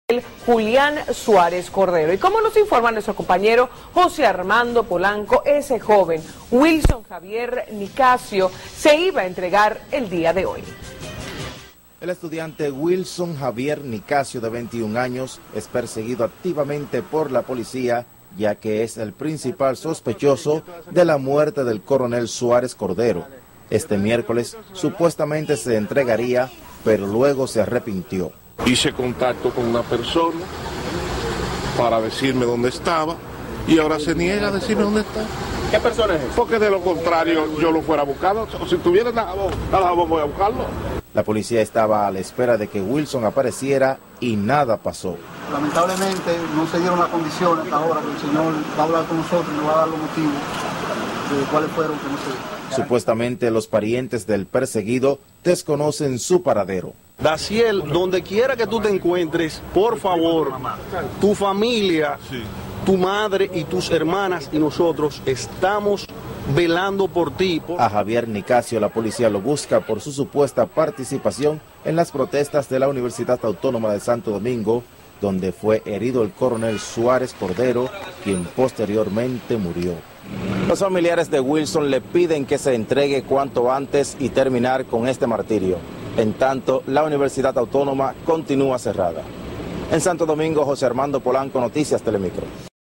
Julián Suárez Cordero. Y como nos informa nuestro compañero José Armando Polanco, ese joven, Wilson Javier Nicasio, se iba a entregar el día de hoy. El estudiante Wilson Javier Nicasio, de 21 años, es perseguido activamente por la policía, ya que es el principal sospechoso de la muerte del coronel Suárez Cordero. Este miércoles supuestamente se entregaría, pero luego se arrepintió. Hice contacto con una persona para decirme dónde estaba y ahora se niega a decirme dónde está. ¿Qué persona es esa? Porque de lo contrario yo lo fuera a buscar, o si tuviera nada, voy a buscarlo. La policía estaba a la espera de que Wilson apareciera y nada pasó. Lamentablemente no se dieron las condiciones hasta ahora, que el señor va a hablar con nosotros y nos va a dar los motivos de cuáles fueron que no se dieron. Supuestamente los parientes del perseguido desconocen su paradero. Daciel, donde quiera que tú te encuentres, por favor, tu familia, tu madre y tus hermanas y nosotros estamos velando por ti. A Javier Nicasio la policía lo busca por su supuesta participación en las protestas de la Universidad Autónoma de Santo Domingo, donde fue herido el coronel Suárez Cordero, quien posteriormente murió. Los familiares de Wilson le piden que se entregue cuanto antes y terminar con este martirio. En tanto, la Universidad Autónoma continúa cerrada. En Santo Domingo, José Armando Polanco, Noticias Telemicro.